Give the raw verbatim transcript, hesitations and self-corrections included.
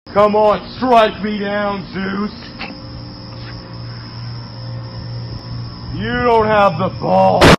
Come on, strike me down, Zeus! You don't have the balls!